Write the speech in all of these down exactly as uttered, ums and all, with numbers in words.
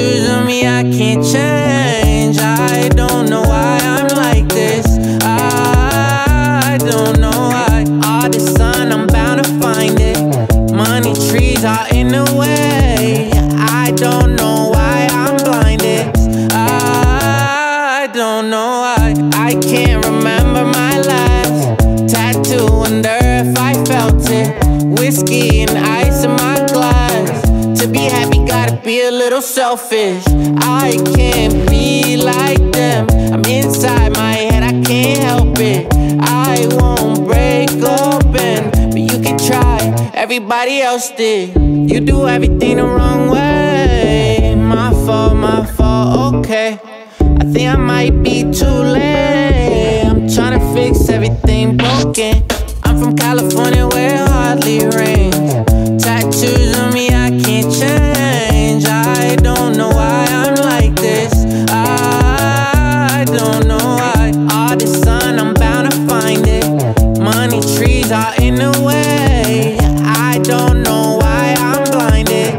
Tattoos on me, I can't change. I don't know why I'm like this. I don't know why. All the sun, I'm bound to find it. Money trees are in the way. I don't know why I'm blinded. I don't know why. I can't remember my last tattoo. Wonder if I felt it. Whiskey and ice in my glass. To be happy, gotta be a little selfish. I can't be like them. I'm inside my head, I can't help it. I won't break open, but you can try. Everybody else did. You do everything the wrong way. My fault, my fault, okay. I think I might be too late. I'm tryna fix everything broken. I'm from California where it hardly rains. Tattoos on me, I can't change. I don't know why I'm like this. I don't know why. All the sun, I'm bound to find it. Money trees are in the way. I don't know why I'm blinded.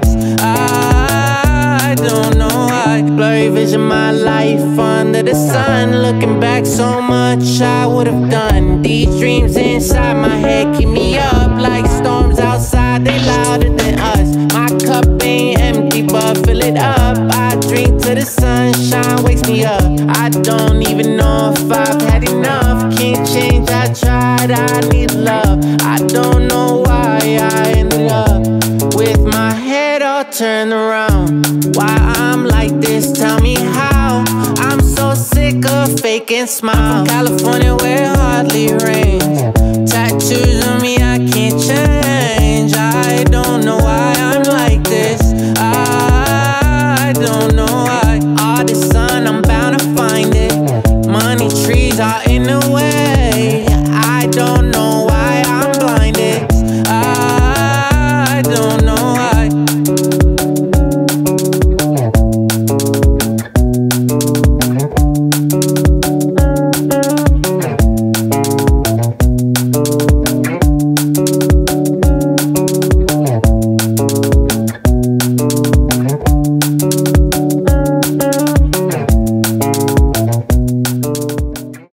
I don't know why. Blurry vision, my life under the sun. Looking back, so much I would've done. These dreams inside my head keep me up like storms outside, they louder than us. My cup ain't empty, but fill it up. I drink till the sunshine wakes me up. I don't even know if I've had enough. Can't change, I tried, I need love. I don't know why I ended up with my head all turned around. Why I'm like this, tell me how. I'm so sick of faking smile. From California where it hardly rains. Tattoos on me, I can't change. I don't know why